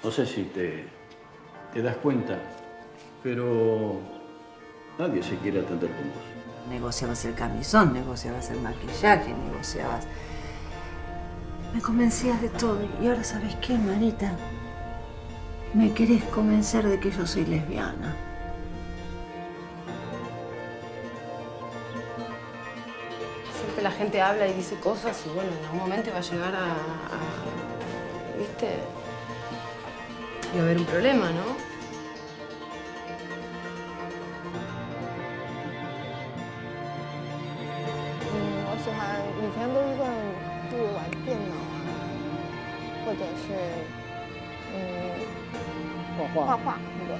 No sé si te das cuenta, pero nadie se quiere atender con vos. Negociabas el camisón, negociabas el maquillaje, negociabas... Me convencías de todo. Y ahora, ¿sabes qué, Marita? Me querés convencer de que yo soy lesbiana. Siempre la gente habla y dice cosas y bueno, en algún momento va a llegar ¿viste? Y va a haber un problema, ¿no? 我喜欢以前都一个人就玩电脑啊，或者是画画，对。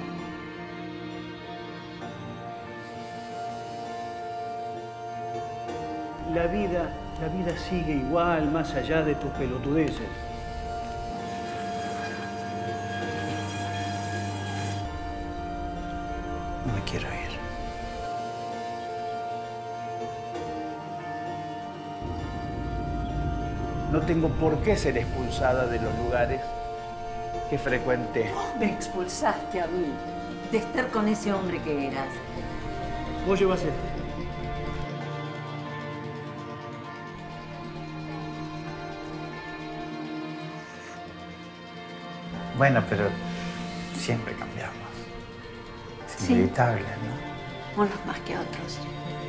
La vida sigue igual, más allá de tus pelotudeces. No me quiero ir. No tengo por qué ser expulsada de los lugares que frecuenté. Me expulsaste a mí de estar con ese hombre que eras. Vos llevas esto. Bueno, pero siempre cambiamos. Es inevitable, ¿no? Unos más que otros.